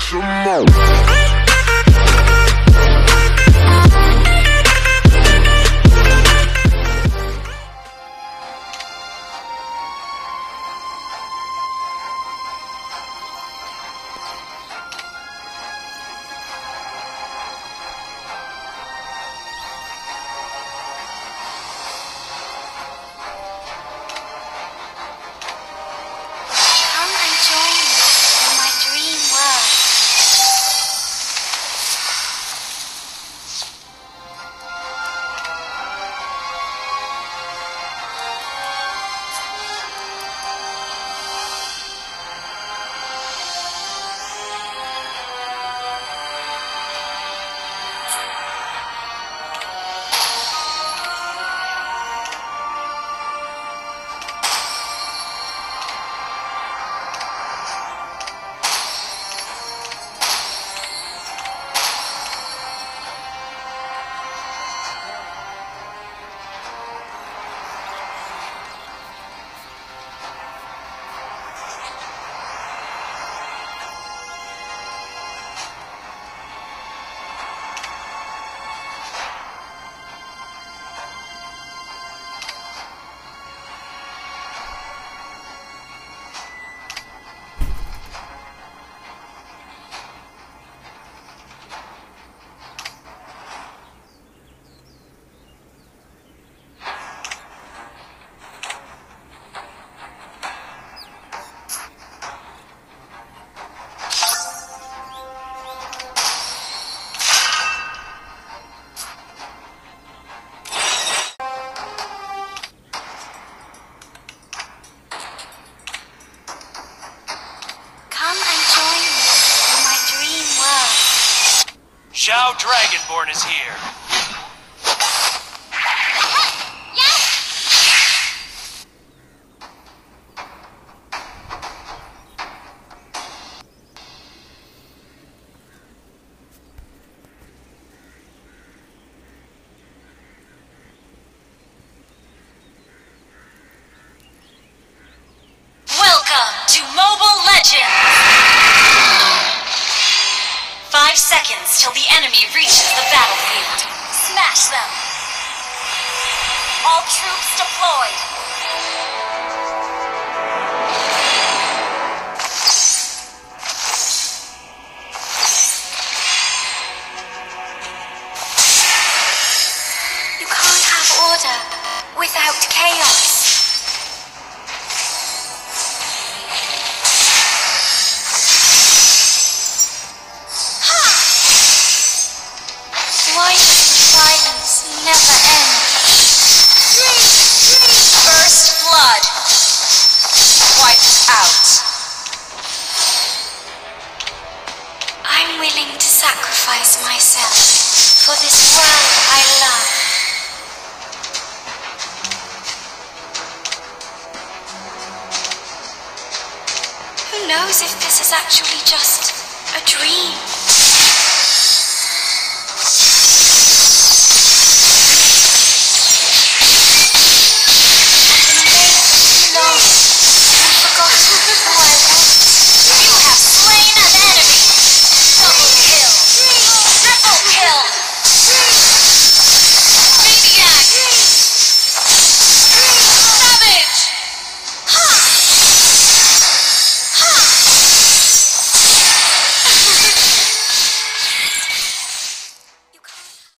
some more. Xiao Dragonborn is here. Welcome to Mobile Legends! 5 seconds till the enemy reaches the battlefield. Smash them! All troops deployed! You can't have order without chaos. Why does the silence never end? First blood. Wiped out. I'm willing to sacrifice myself for this world I love. Who knows if this is actually just a dream?